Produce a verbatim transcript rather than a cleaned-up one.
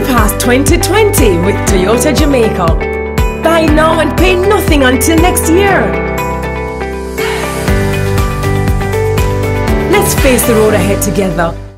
Bypass twenty twenty with Toyota Jamaica. Buy now and pay nothing until next year. Let's face the road ahead together.